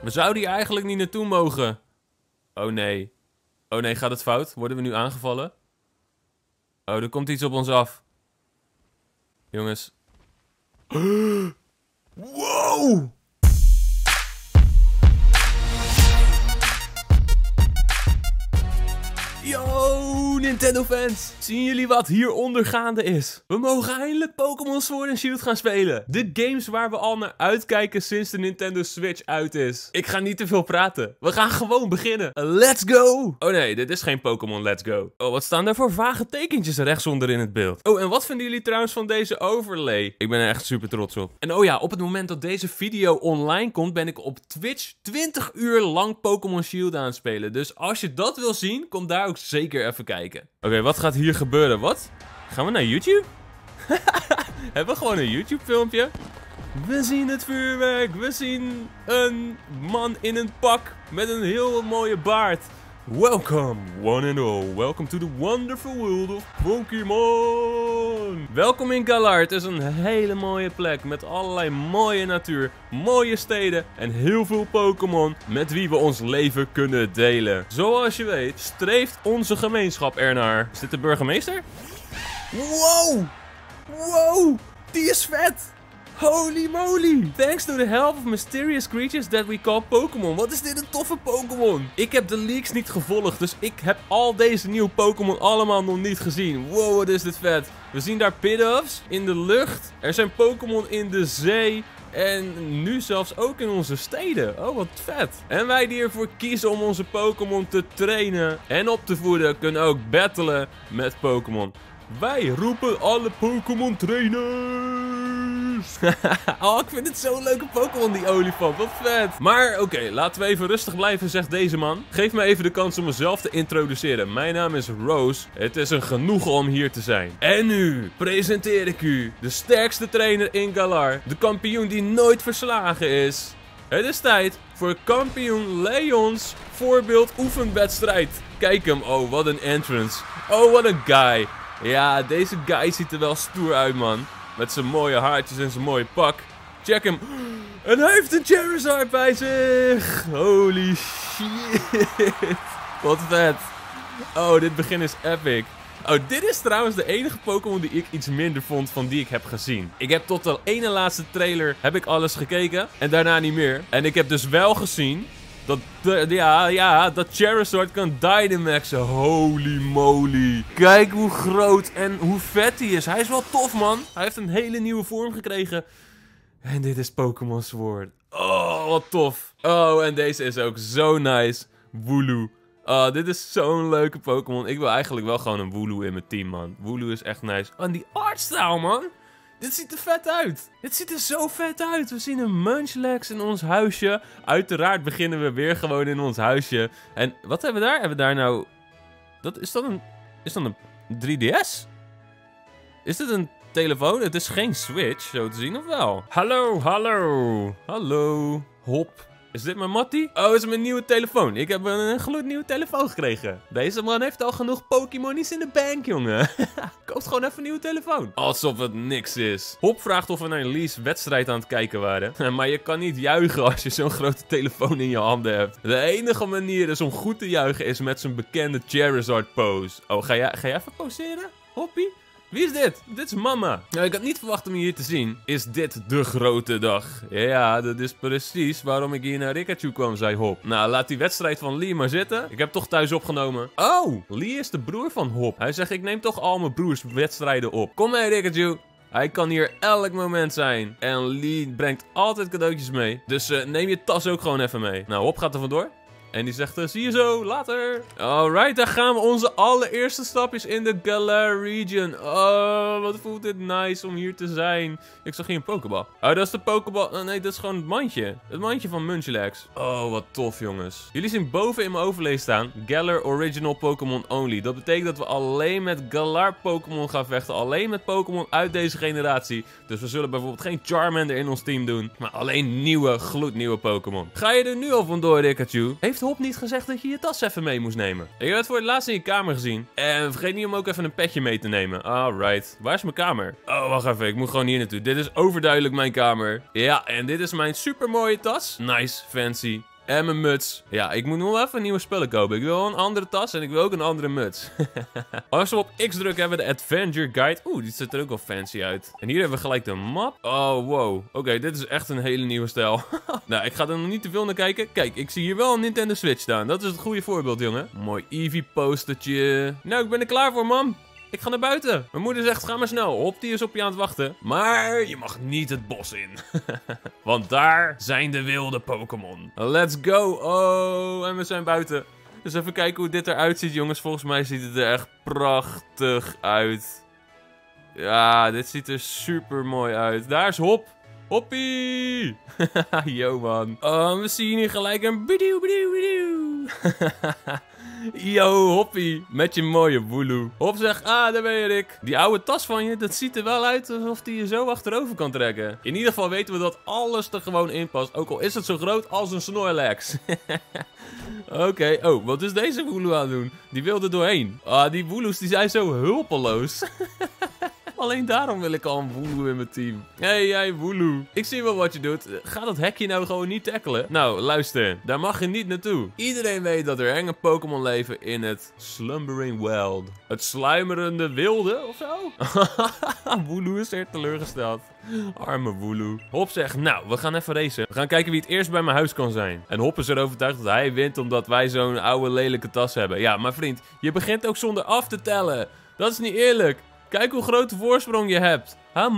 We zouden hier eigenlijk niet naartoe mogen. Oh nee. Oh nee, gaat het fout? Worden we nu aangevallen? Oh, er komt iets op ons af. Jongens. Wow! Yo, Nintendo fans! Zien jullie wat hieronder gaande is? We mogen eindelijk Pokémon Sword and Shield gaan spelen. De games waar we al naar uitkijken sinds de Nintendo Switch uit is. Ik ga niet te veel praten. We gaan gewoon beginnen. Let's go! Oh nee, dit is geen Pokémon Let's Go. Oh, wat staan daar voor vage tekentjes rechtsonder in het beeld? Oh, en wat vinden jullie trouwens van deze overlay? Ik ben er echt super trots op. En oh ja, op het moment dat deze video online komt, ben ik op Twitch 20 uur lang Pokémon Shield aan het spelen. Dus als je dat wil zien, kom daar ook zeker even kijken. Oké, wat gaat hier gebeuren? Wat? Gaan we naar YouTube? Hebben we gewoon een YouTube filmpje? We zien het vuurwerk. We zien een man in een pak met een heel mooie baard. Welcome, one and all. Welcome to the wonderful world of Pokémon. Welkom in Galar. Het is een hele mooie plek met allerlei mooie natuur, mooie steden en heel veel Pokémon met wie we ons leven kunnen delen. Zoals je weet, streeft onze gemeenschap ernaar. Is dit de burgemeester? Wow! Wow! Die is vet! Holy moly! Thanks to the help of mysterious creatures that we call Pokémon. Wat is dit een toffe Pokémon? Ik heb de leaks niet gevolgd, dus ik heb al deze nieuwe Pokémon allemaal nog niet gezien. Wow, wat is dit vet. We zien daar Piddoffs in de lucht. Er zijn Pokémon in de zee. En nu zelfs ook in onze steden. Oh, wat vet. En wij die ervoor kiezen om onze Pokémon te trainen en op te voeden, kunnen ook battelen met Pokémon. Wij roepen alle Pokémon trainers. Oh, ik vind het zo'n leuke Pokémon, die olifant. Wat vet. Maar oké, laten we even rustig blijven, zegt deze man. Geef me even de kans om mezelf te introduceren. Mijn naam is Rose. Het is een genoegen om hier te zijn. En nu presenteer ik u de sterkste trainer in Galar. De kampioen die nooit verslagen is. Het is tijd voor kampioen Leons voorbeeld oefenwedstrijd. Kijk hem, oh wat een entrance. Oh wat een guy. Ja, deze guy ziet er wel stoer uit, man. Met zijn mooie haartjes en zijn mooie pak. Check hem. En hij heeft een Charizard bij zich. Holy shit. Wat vet. Oh, dit begin is epic. Oh, dit is trouwens de enige Pokémon die ik iets minder vond van die ik heb gezien. Ik heb tot de ene laatste trailer heb ik alles gekeken. En daarna niet meer. En ik heb dus wel gezien dat Charizard kan Dynamaxen. Holy moly. Kijk hoe groot en hoe vet hij is. Hij is wel tof, man. Hij heeft een hele nieuwe vorm gekregen. En dit is Pokémon Sword. Oh, wat tof. Oh, en deze is ook zo nice. Wooloo. Oh, dit is zo'n leuke Pokémon. Ik wil eigenlijk wel gewoon een Wooloo in mijn team, man. Wooloo is echt nice. Oh, en die artstyle, man. Dit ziet er vet uit. Dit ziet er zo vet uit. We zien een Munchlax in ons huisje. Uiteraard beginnen we weer gewoon in ons huisje. En wat hebben we daar? Hebben we daar nou... Is dat een 3DS? Is dit een telefoon? Het is geen Switch, zo te zien, of wel? Hallo, hallo. Hallo. Hop. Is dit mijn mattie? Oh, is mijn nieuwe telefoon. Ik heb een gloednieuwe telefoon gekregen. Deze man heeft al genoeg Pokémonies in de bank, jongen. Koopt gewoon even een nieuwe telefoon. Alsof het niks is. Hop vraagt of we naar een Lee's wedstrijd aan het kijken waren. Maar je kan niet juichen als je zo'n grote telefoon in je handen hebt. De enige manier is om goed te juichen is met zijn bekende Charizard pose. Oh, ga jij even poseren? Hoppie? Wie is dit? Dit is mama. Nou, ik had niet verwacht om je hier te zien. Is dit de grote dag? Ja, dat is precies waarom ik hier naar Rikachu kwam, zei Hop. Nou, laat die wedstrijd van Lee maar zitten. Ik heb toch thuis opgenomen. Oh, Lee is de broer van Hop. Hij zegt, ik neem toch al mijn broers wedstrijden op. Kom mee, Rikachu. Hij kan hier elk moment zijn. En Lee brengt altijd cadeautjes mee. Dus neem je tas ook gewoon even mee. Nou, Hop gaat er vandoor. En die zegt, zie je zo, later. Alright, daar gaan we. Onze allereerste stapjes in de Galar region. Oh, wat voelt dit nice om hier te zijn. Ik zag hier een Pokéball. Oh, dat is de Pokéball. Oh, nee, dat is gewoon het mandje. Het mandje van Munchlax. Oh, wat tof, jongens. Jullie zien boven in mijn overlay staan, Galar Original Pokémon Only. Dat betekent dat we alleen met Galar Pokémon gaan vechten. Alleen met Pokémon uit deze generatie. Dus we zullen bijvoorbeeld geen Charmander in ons team doen. Maar alleen nieuwe, gloednieuwe Pokémon. Ga je er nu al vandoor, Rikachu? Heeft Hop niet gezegd dat je je tas even mee moest nemen? Ik heb het voor het laatst in je kamer gezien. En vergeet niet om ook even een petje mee te nemen. Alright. Waar is mijn kamer? Oh, wacht even. Ik moet gewoon hier naartoe. Dit is overduidelijk mijn kamer. Ja, en dit is mijn supermooie tas. Nice, fancy. En mijn muts. Ja, ik moet nog even nieuwe spullen kopen. Ik wil een andere tas en ik wil ook een andere muts. Als we op X drukken hebben we de Adventure Guide. Oeh, die ziet er ook wel fancy uit. En hier hebben we gelijk de map. Oh, wow. Oké, dit is echt een hele nieuwe stijl. Nou, ik ga er nog niet te veel naar kijken. Kijk, ik zie hier wel een Nintendo Switch staan. Dat is het goede voorbeeld, jongen. Mooi Eevee postertje. Nou, ik ben er klaar voor, mam. Ik ga naar buiten. Mijn moeder zegt, ga maar snel. Hop, die is op je aan het wachten. Maar je mag niet het bos in. Want daar zijn de wilde Pokémon. Let's go. Oh, en we zijn buiten. Dus even kijken hoe dit eruit ziet, jongens. Volgens mij ziet het er echt prachtig uit. Ja, dit ziet er super mooi uit. Daar is Hop. Hoppie! Yo, man. Oh, we zien hier gelijk een bidoe, bidoe, bidoe. Yo, Hoppie. Met je mooie woeloe. Hop zegt, daar ben je, Rick. Die oude tas van je, dat ziet er wel uit alsof die je zo achterover kan trekken. In ieder geval weten we dat alles er gewoon in past. Ook al is het zo groot als een Snorlax. Oké. Oh, wat is deze woeloe aan het doen? Die wil er doorheen. Die woeloes die zijn zo hulpeloos. Alleen daarom wil ik al een woeloe in mijn team. Hey, jij woeloe. Ik zie wel wat je doet. Ga dat hekje nou gewoon niet tackelen? Nou, luister. Daar mag je niet naartoe. Iedereen weet dat er enge Pokémon leven in het Slumbering Wild. Het sluimerende wilde, of zo? Woeloe is er teleurgesteld. Arme woeloe. Hop zegt, nou, we gaan even racen. We gaan kijken wie het eerst bij mijn huis kan zijn. En Hop is er overtuigd dat hij wint omdat wij zo'n oude lelijke tas hebben. Ja, maar vriend, je begint ook zonder af te tellen. Dat is niet eerlijk. Kijk hoe grote voorsprong je hebt.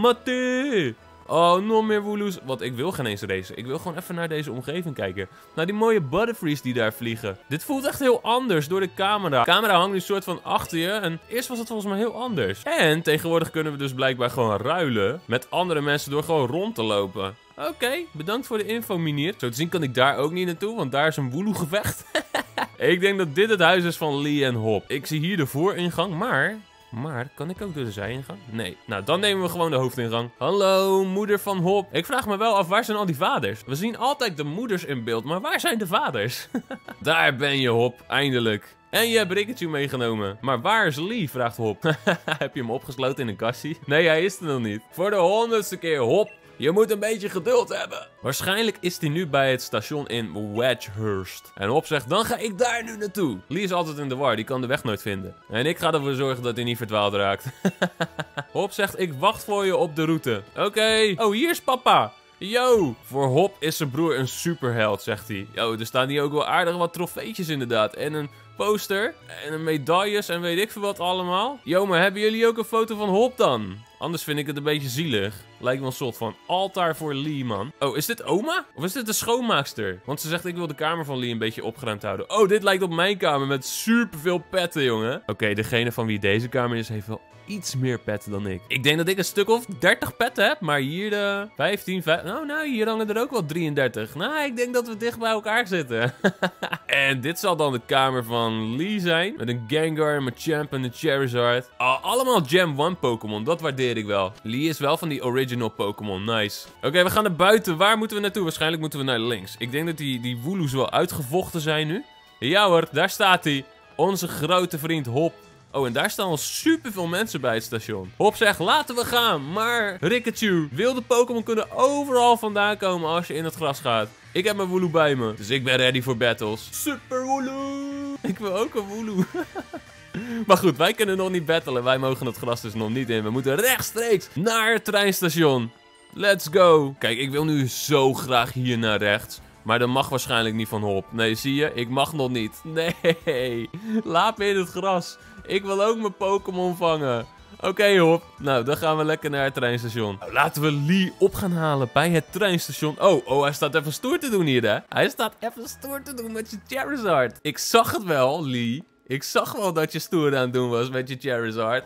Hamate. Oh, nog meer woeloes. Want ik wil geen eens racen. Ik wil gewoon even naar deze omgeving kijken. Naar die mooie butterfrees die daar vliegen. Dit voelt echt heel anders door de camera. De camera hangt nu een soort van achter je. En eerst was het volgens mij heel anders. En tegenwoordig kunnen we dus blijkbaar gewoon ruilen met andere mensen door gewoon rond te lopen. Oké, bedankt voor de info, Minier. Zo te zien kan ik daar ook niet naartoe, want daar is een woeloe gevecht. Ik denk dat dit het huis is van Lee en Hop. Ik zie hier de vooringang, Maar, kan ik ook door de zijingang? Nee. Nou, dan nemen we gewoon de hoofdingang. Hallo, moeder van Hop. Ik vraag me wel af, waar zijn al die vaders? We zien altijd de moeders in beeld, maar waar zijn de vaders? Daar ben je, Hop. Eindelijk. En je hebt Rikachu meegenomen. Maar waar is Lee? Vraagt Hop. Heb je hem opgesloten in een kastje? Nee, hij is er nog niet. Voor de 100ste keer, Hop. Je moet een beetje geduld hebben. Waarschijnlijk is hij nu bij het station in Wedgehurst. En Hop zegt, dan ga ik daar nu naartoe. Lee is altijd in de war, die kan de weg nooit vinden. En ik ga ervoor zorgen dat hij niet verdwaald raakt. Hop zegt, ik wacht voor je op de route. Oké. Oh, hier is papa. Yo, voor Hop is zijn broer een superheld, zegt hij. Yo, er staan hier ook wel aardig wat trofeetjes inderdaad. En een poster. En een medailles en weet ik veel wat allemaal. Yo, maar hebben jullie ook een foto van Hop dan? Anders vind ik het een beetje zielig. Lijkt wel een soort van altaar voor Lee, man. Oh, is dit oma? Of is dit de schoonmaakster? Want ze zegt, ik wil de kamer van Lee een beetje opgeruimd houden. Oh, dit lijkt op mijn kamer met superveel petten, jongen. Oké, degene van wie deze kamer is, heeft wel iets meer petten dan ik. Ik denk dat ik een stuk of 30 petten heb, maar hier de 15, nou, hier hangen er ook wel 33. Nou, ik denk dat we dicht bij elkaar zitten. En dit zal dan de kamer van Lee zijn. Met een Gengar, een Machamp en een Charizard. Allemaal Gem 1 Pokémon, dat waardeer ik wel. Lee is wel van die original Pokémon, nice. Oké, we gaan naar buiten. Waar moeten we naartoe? Waarschijnlijk moeten we naar links. Ik denk dat die woeloes wel uitgevochten zijn nu. Ja hoor, daar staat hij. Onze grote vriend Hop. Oh, en daar staan al superveel mensen bij het station. Hop zegt, laten we gaan. Maar Rikachu, wilde Pokémon kunnen overal vandaan komen als je in het gras gaat. Ik heb mijn woeloe bij me, dus ik ben ready voor battles. Super woeloe. Ik wil ook een woeloe. Maar goed, wij kunnen nog niet battlen. Wij mogen het gras dus nog niet in. We moeten rechtstreeks naar het treinstation. Let's go. Kijk, ik wil nu zo graag hier naar rechts. Maar dat mag waarschijnlijk niet van Hop. Nee, zie je? Ik mag nog niet. Nee. Laat me in het gras. Ik wil ook mijn Pokémon vangen. Oké, Hop. Nou, dan gaan we lekker naar het treinstation. Nou, laten we Lee op gaan halen bij het treinstation. Oh, hij staat even stoer te doen hier, hè? Hij staat even stoer te doen met je Charizard. Ik zag het wel, Lee. Ik zag wel dat je stoer aan het doen was met je Charizard.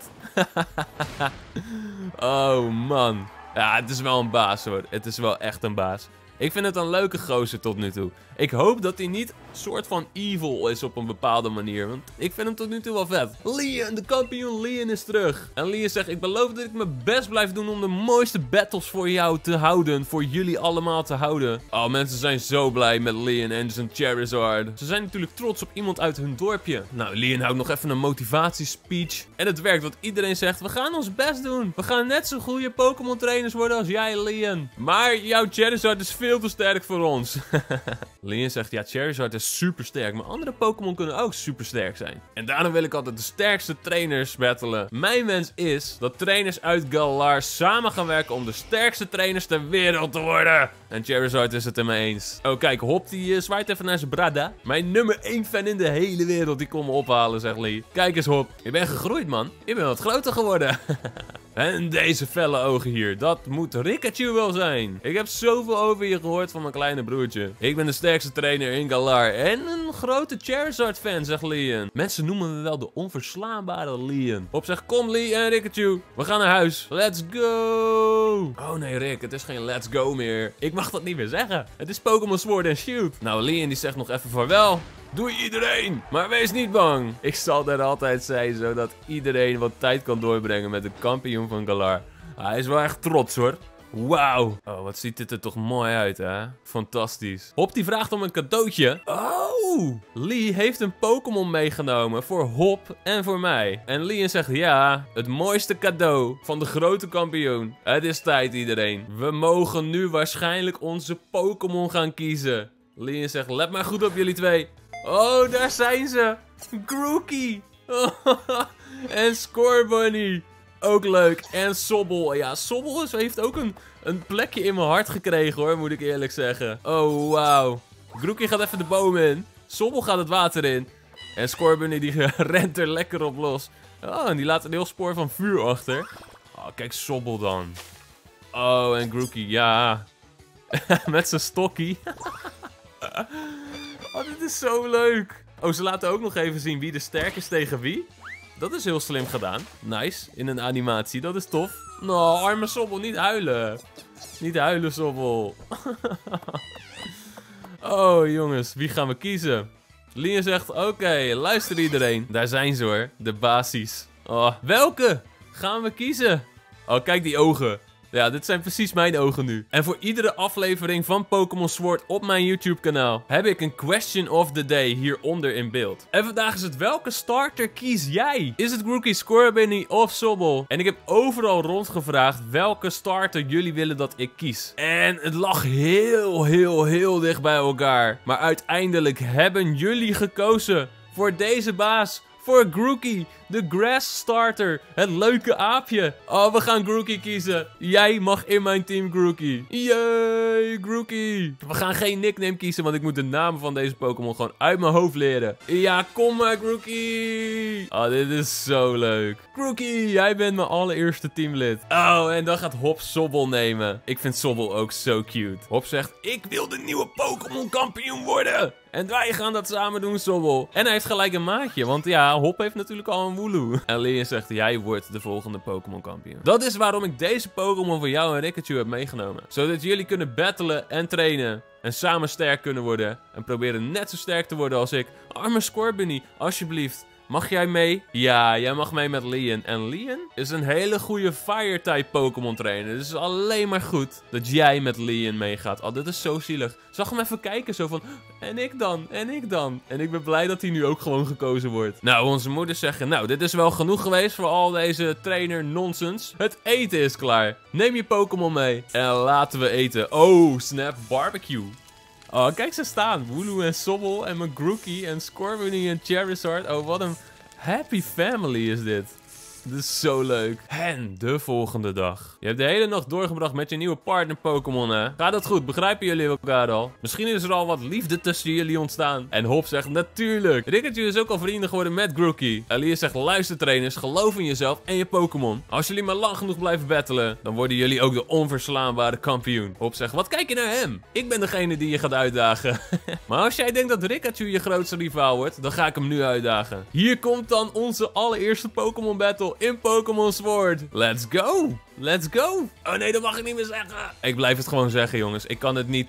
Oh, man. Ja, het is wel een baas, hoor. Het is wel echt een baas. Ik vind het een leuke gozer tot nu toe. Ik hoop dat hij niet soort van evil is op een bepaalde manier. Want ik vind hem tot nu toe wel vet. Leon, de kampioen Leon is terug. En Leon zegt, ik beloof dat ik mijn best blijf doen om de mooiste battles voor jou te houden. Voor jullie allemaal te houden. Oh, mensen zijn zo blij met Leon en zijn Charizard. Ze zijn natuurlijk trots op iemand uit hun dorpje. Nou, Leon houdt nog even een motivatiespeech. En het werkt, want iedereen zegt, we gaan ons best doen. We gaan net zo goede Pokémon trainers worden als jij, Leon. Maar jouw Charizard is veel te sterk voor ons. Leon zegt, ja, Charizard is super sterk, maar andere Pokémon kunnen ook super sterk zijn. En daarom wil ik altijd de sterkste trainers battelen. Mijn wens is dat trainers uit Galar samen gaan werken om de sterkste trainers ter wereld te worden. En Charizard is het ermee eens. Oh, kijk, Hop die zwaait even naar zijn brada. Mijn nummer 1 fan in de hele wereld, die komt me ophalen, zegt Lee. Kijk eens, Hop. Je bent gegroeid, man. Je bent wat groter geworden. En deze felle ogen hier, dat moet Rikachu wel zijn. Ik heb zoveel over je gehoord van mijn kleine broertje. Ik ben de sterkste trainer in Galar en een grote Charizard-fan, zegt Leon. Mensen noemen me wel de onverslaanbare Leon. Hop zegt, kom Lee en Rikachu, we gaan naar huis. Let's go! Oh nee, Rick, het is geen let's go meer. Ik mag dat niet meer zeggen. Het is Pokémon Sword and Shield. Nou, Leon die zegt nog even vaarwel. Doei iedereen, maar wees niet bang. Ik zal er altijd zijn, zodat iedereen wat tijd kan doorbrengen met de kampioen van Galar. Hij is wel echt trots hoor. Wauw. Oh, wat ziet dit er toch mooi uit, hè? Fantastisch. Hop die vraagt om een cadeautje. Oh! Lee heeft een Pokémon meegenomen voor Hop en voor mij. En Leon zegt, ja, het mooiste cadeau van de grote kampioen. Het is tijd iedereen. We mogen nu waarschijnlijk onze Pokémon gaan kiezen. Leon zegt, let maar goed op jullie twee. Oh, daar zijn ze. Grookey. En Scorbunny. Ook leuk. En Sobble. Ja, Sobble heeft ook een plekje in mijn hart gekregen hoor, moet ik eerlijk zeggen. Oh, wauw. Grookey gaat even de boom in. Sobble gaat het water in. En Scorbunny die rent er lekker op los. Oh, en die laat een heel spoor van vuur achter. Oh, kijk Sobble dan. Oh, en Grookey, ja. Met zijn stokkie. Oh, dit is zo leuk. Oh, ze laten ook nog even zien wie de sterk is tegen wie. Dat is heel slim gedaan. Nice. In een animatie. Dat is tof. Nou, arme Sobble. Niet huilen. Niet huilen, Sobble. Oh, jongens. Wie gaan we kiezen? Leon zegt, oké, luister iedereen. Daar zijn ze hoor. De basis. Oh, welke gaan we kiezen? Oh, kijk die ogen. Ja, dit zijn precies mijn ogen nu. En voor iedere aflevering van Pokémon Sword op mijn YouTube kanaal heb ik een question of the day hieronder in beeld. En vandaag is het, welke starter kies jij? Is het Grookey, Scorbunny of Sobble? En ik heb overal rondgevraagd welke starter jullie willen dat ik kies. En het lag heel dicht bij elkaar. Maar uiteindelijk hebben jullie gekozen voor deze baas. Voor Grookey, de grass starter. Het leuke aapje. Oh, we gaan Grookey kiezen. Jij mag in mijn team, Grookey. Yay, Grookey. We gaan geen nickname kiezen, want ik moet de namen van deze Pokémon gewoon uit mijn hoofd leren. Ja, kom maar, Grookey. Oh, dit is zo leuk. Grookey, jij bent mijn allereerste teamlid. Oh, en dan gaat Hop Sobble nemen. Ik vind Sobble ook zo cute. Hop zegt, ik wil de nieuwe Pokémon kampioen worden. En wij gaan dat samen doen, Sobble. En hij heeft gelijk een maatje, want ja, Hop heeft natuurlijk al een Wooloo. En Leon zegt, jij wordt de volgende Pokémon kampioen. Dat is waarom ik deze Pokémon voor jou en Rikachu heb meegenomen. Zodat jullie kunnen battelen en trainen. En samen sterk kunnen worden. En proberen net zo sterk te worden als ik. Arme Scorbunny, alsjeblieft. Mag jij mee? Ja, jij mag mee met Leon. En Leon is een hele goede Fire-type Pokémon trainer. Dus het is alleen maar goed dat jij met Leon meegaat. Oh, dit is zo zielig. Zag hem even kijken, zo van, en ik dan, en ik dan. En ik ben blij dat hij nu ook gewoon gekozen wordt. Nou, onze moeders zeggen, nou, dit is wel genoeg geweest voor al deze trainer nonsens. Het eten is klaar. Neem je Pokémon mee. En laten we eten. Oh, snap, barbecue. Oh, kijk ze staan. Wooloo en Sobble en mijn Grookey en Scorbunny en Charizard. Oh, wat een happy family is dit. Dit is zo leuk. En de volgende dag. Je hebt de hele nacht doorgebracht met je nieuwe partner Pokémon, hè? Gaat dat goed? Begrijpen jullie elkaar al? Misschien is er al wat liefde tussen jullie ontstaan. En Hop zegt natuurlijk. Rikachu is ook al vrienden geworden met Grookey. Elias zegt, luister trainers, geloof in jezelf en je Pokémon. Als jullie maar lang genoeg blijven battelen, dan worden jullie ook de onverslaanbare kampioen. Hop zegt, wat kijk je naar hem? Ik ben degene die je gaat uitdagen. Maar als jij denkt dat Rikachu je grootste rivaal wordt, dan ga ik hem nu uitdagen. Hier komt dan onze allereerste Pokémon battle in Pokémon Sword. Let's go! Let's go! Oh nee, dat mag ik niet meer zeggen. Ik blijf het gewoon zeggen, jongens. Ik kan het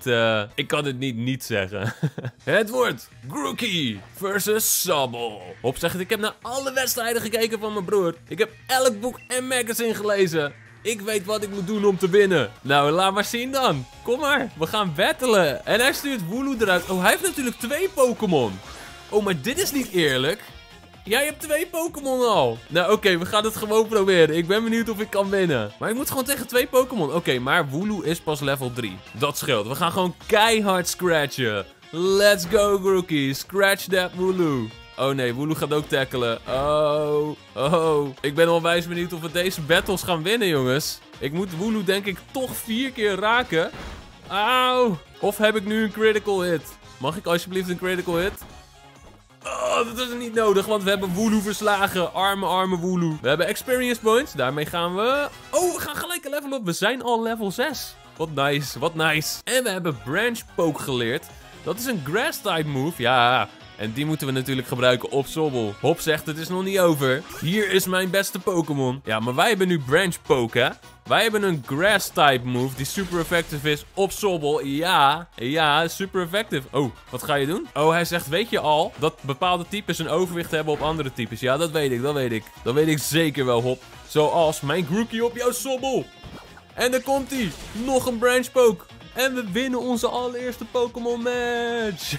niet zeggen. Het wordt Grookey versus Sobble. Hop zegt, ik heb naar alle wedstrijden gekeken van mijn broer. Ik heb elk boek en magazine gelezen. Ik weet wat ik moet doen om te winnen. Nou, laat maar zien dan. Kom maar, we gaan battelen. En hij stuurt Wooloo eruit. Oh, hij heeft natuurlijk 2 Pokémon. Oh, maar dit is niet eerlijk. Jij hebt 2 Pokémon al. Nou, oké, we gaan het gewoon proberen. Ik ben benieuwd of ik kan winnen. Maar ik moet gewoon tegen 2 Pokémon. Oké, maar Wooloo is pas level 3. Dat scheelt. We gaan gewoon keihard scratchen. Let's go, Grookey. Scratch that Wooloo. Oh nee, Wooloo gaat ook tackelen. Oh. Ik ben onwijs benieuwd of we deze battles gaan winnen, jongens. Ik moet Wooloo denk ik toch 4 keer raken. Auw. Of heb ik nu een critical hit? Mag ik alsjeblieft een critical hit? Oh, dat is niet nodig, want we hebben Wooloo verslagen. Arme Wooloo. We hebben experience points. Daarmee gaan we... Oh, we gaan gelijk een level op. We zijn al level 6. Wat nice, wat nice. En we hebben Branch Poke geleerd. Dat is een grass type move. Ja, en die moeten we natuurlijk gebruiken op Sobble. Hop zegt het is nog niet over. Hier is mijn beste Pokémon. Ja, maar wij hebben nu Branch Poke, hè. Wij hebben een grass type move die super effective is op Sobble. Ja, super effective. Oh, wat ga je doen? Oh, hij zegt, weet je al dat bepaalde types een overwicht hebben op andere types? Ja, dat weet ik. Dat weet ik zeker wel, Hop. Zoals mijn Grookey op jouw Sobble. En daar komt hij. Nog een Branch Poke. En we winnen onze allereerste Pokémon match.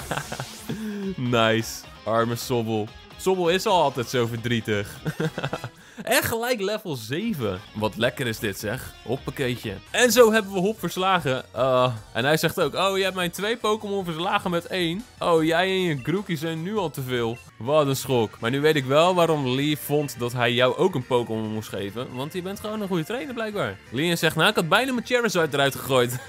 Nice. Arme Sobble. Sobble is al altijd zo verdrietig. En gelijk level 7. Wat lekker is dit, zeg. Hoppakeetje. En zo hebben we Hop verslagen. En hij zegt ook, oh, je hebt mijn 2 Pokémon verslagen met 1. Oh, jij en je Grookey zijn nu al te veel. Wat een schok. Maar nu weet ik wel waarom Lee vond dat hij jou ook een Pokémon moest geven. Want je bent gewoon een goede trainer, blijkbaar. Lee zegt, nou, ik had bijna mijn Charizard eruit gegooid.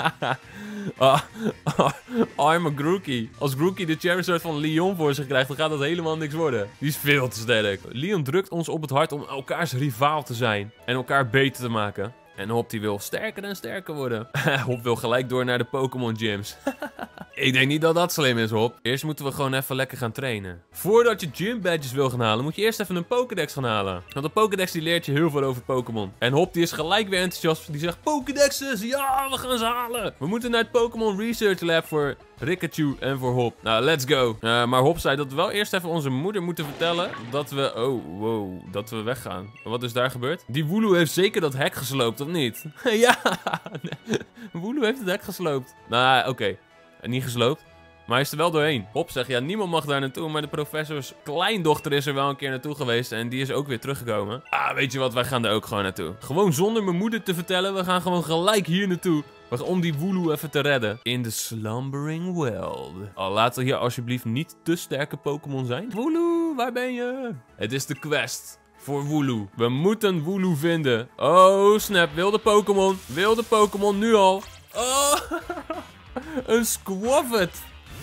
Arme Grookey. Als Grookey de Charizard van Leon voor zich krijgt, dan gaat dat helemaal niks worden. Die is veel te sterk. Leon drukt ons op het hart om elkaars rivaal te zijn. En elkaar beter te maken. En Hop die wil sterker en sterker worden. Hop wil gelijk door naar de Pokémon gyms. Ik denk niet dat dat slim is, Hop. Eerst moeten we gewoon even lekker gaan trainen. Voordat je gym badges wil gaan halen, moet je eerst even een Pokédex gaan halen. Want een Pokédex die leert je heel veel over Pokémon. En Hop die is gelijk weer enthousiast. Die zegt, Pokédexes, ja, we gaan ze halen. We moeten naar het Pokémon Research Lab voor Rikachu en voor Hop. Nou, let's go. Maar Hop zei dat we wel eerst even onze moeder moeten vertellen dat we... Oh, wow, dat we weggaan. Wat is daar gebeurd? Die Wooloo heeft zeker dat hek gesloopt, of niet? Ja, Wooloo heeft het hek gesloopt. Nou, oké. Niet gesloopt. Maar hij is er wel doorheen. Hop zegt, ja, niemand mag daar naartoe. Maar de professors kleindochter is er wel een keer naartoe geweest. En die is ook weer teruggekomen. Weet je wat, wij gaan er ook gewoon naartoe. Gewoon zonder mijn moeder te vertellen. We gaan gewoon gelijk hier naartoe. Om die Wooloo even te redden. In de Slumbering World. Laten hier alsjeblieft niet te sterke Pokémon zijn. Wooloo, waar ben je? Het is de quest voor Wooloo. We moeten Wooloo vinden. Oh, snap. Wilde Pokémon nu al. Oh, een Squavit.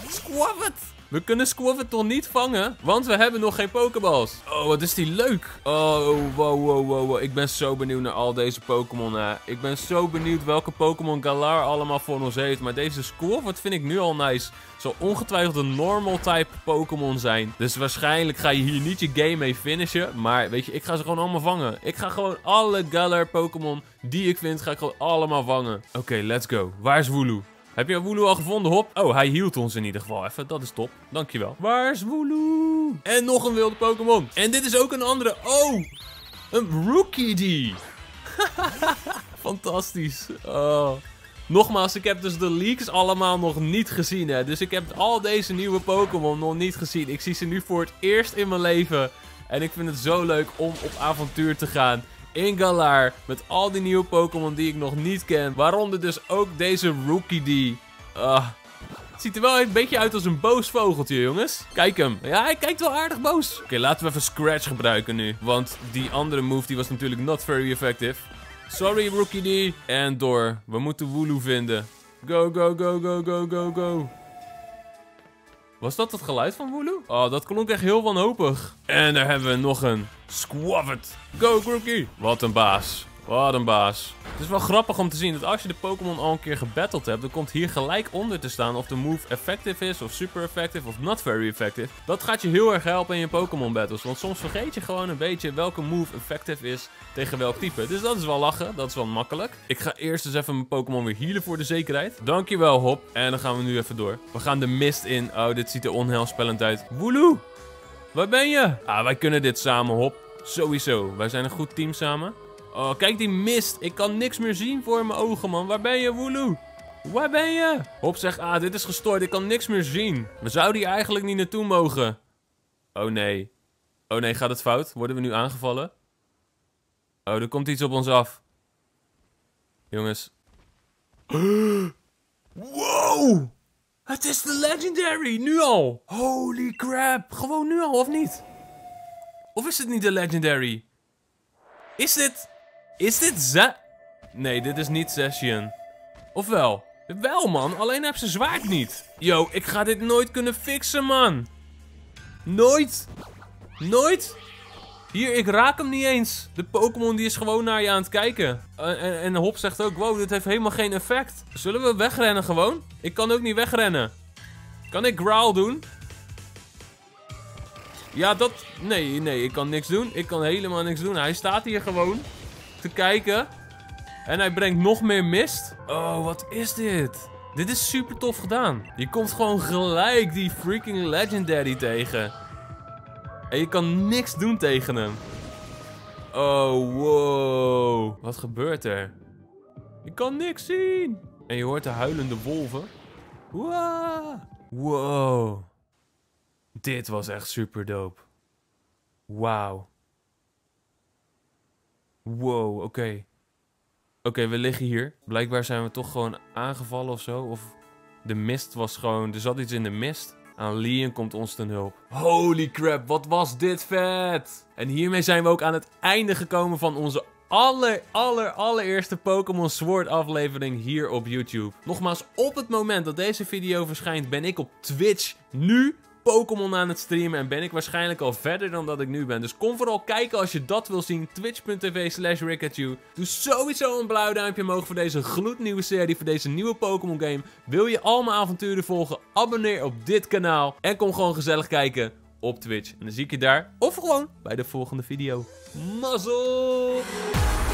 We kunnen Squavit toch niet vangen? Want we hebben nog geen Pokéballs. Oh, wat is die leuk. Oh, wow. Ik ben zo benieuwd naar al deze Pokémon. Ik ben zo benieuwd welke Pokémon Galar allemaal voor ons heeft. Maar deze Squavit vind ik nu al nice. Zal ongetwijfeld een normal type Pokémon zijn. Dus waarschijnlijk ga je hier niet je game mee finishen. Maar weet je, ik ga ze gewoon allemaal vangen. Ik ga gewoon alle Galar Pokémon die ik vind, ga ik gewoon allemaal vangen. Oké, let's go. Waar is Wooloo? Heb je Wooloo al gevonden, Hop? Oh, hij hield ons in ieder geval even. Dat is top. Dankjewel. Waar is Wooloo? En nog een wilde Pokémon. En dit is ook een andere. Oh, een Rookidee. Fantastisch. Oh. Nogmaals, ik heb dus de leaks allemaal nog niet gezien, hè. Dus ik heb al deze nieuwe Pokémon nog niet gezien. Ik zie ze nu voor het eerst in mijn leven. En ik vind het zo leuk om op avontuur te gaan in Galar, met al die nieuwe Pokémon die ik nog niet ken. Waaronder dus ook deze Rookidee. Het ziet er wel een beetje uit als een boos vogeltje, jongens. Kijk hem. Ja, hij kijkt wel aardig boos. Oké, laten we even Scratch gebruiken nu. Want die andere move die was natuurlijk not very effective. Sorry, Rookidee. En door. We moeten Wooloo vinden. Go. Was dat het geluid van Wooloo? Oh, dat klonk echt heel wanhopig. En daar hebben we nog een Squavit. Go, Grookey. Wat een baas. Het is wel grappig om te zien dat als je de Pokémon al een keer gebatteld hebt, dan komt hier gelijk onder te staan of de move effective is, of super effective, of not very effective. Dat gaat je heel erg helpen in je Pokémon battles, want soms vergeet je gewoon een beetje welke move effective is tegen welk type. Dus dat is wel lachen, dat is wel makkelijk. Ik ga eerst eens even mijn Pokémon weer healen voor de zekerheid. Dankjewel, Hop. En dan gaan we nu even door. We gaan de mist in. Oh, dit ziet er onheilspellend uit. Wooloo, waar ben je? Wij kunnen dit samen, Hop. Sowieso. Wij zijn een goed team samen. Oh, kijk die mist. Ik kan niks meer zien voor mijn ogen, man. Waar ben je, Wooloo? Waar ben je? Hop zegt, dit is gestoord. Ik kan niks meer zien. We zouden hier eigenlijk niet naartoe mogen. Oh nee. Gaat het fout? Worden we nu aangevallen? Oh, er komt iets op ons af. Jongens. Wow! Het is de Legendary, nu al. Holy crap, gewoon nu al, of niet? Of is het niet de Legendary? Is dit Nee, dit is niet Zacian. Of wel? Wel, man, alleen heb ze zwaard niet. Yo, ik ga dit nooit kunnen fixen, man. Nooit. Nooit. Hier, ik raak hem niet eens. De Pokémon die is gewoon naar je aan het kijken. En Hop zegt ook, wow, dit heeft helemaal geen effect. Zullen we wegrennen gewoon? Ik kan ook niet wegrennen. Kan ik Growl doen? Ja, dat... Nee, ik kan niks doen. Ik kan helemaal niks doen. Hij staat hier gewoon te kijken. En hij brengt nog meer mist. Oh, wat is dit? Dit is super tof gedaan. Je komt gewoon gelijk die freaking Legendary tegen. En je kan niks doen tegen hem. Oh, wow. Wat gebeurt er? Ik kan niks zien. En je hoort de huilende wolven. Wow. Wow. Dit was echt super dope. Wauw. Wow, oké. Oké, we liggen hier. Blijkbaar zijn we toch gewoon aangevallen of zo. Of de mist was gewoon... Er zat iets in de mist. Leon komt ons ten hulp. Holy crap, wat was dit vet! En hiermee zijn we ook aan het einde gekomen van onze allereerste Pokémon Sword aflevering hier op YouTube. Nogmaals, op het moment dat deze video verschijnt ben ik op Twitch nu Pokémon aan het streamen en ben ik waarschijnlijk al verder dan dat ik nu ben. Dus kom vooral kijken als je dat wil zien. Twitch.tv/Rikachu. Doe sowieso een blauw duimpje omhoog voor deze gloednieuwe serie, voor deze nieuwe Pokémon game. Wil je al mijn avonturen volgen? Abonneer op dit kanaal. En kom gewoon gezellig kijken op Twitch. En dan zie ik je daar of gewoon bij de volgende video. Mazzel!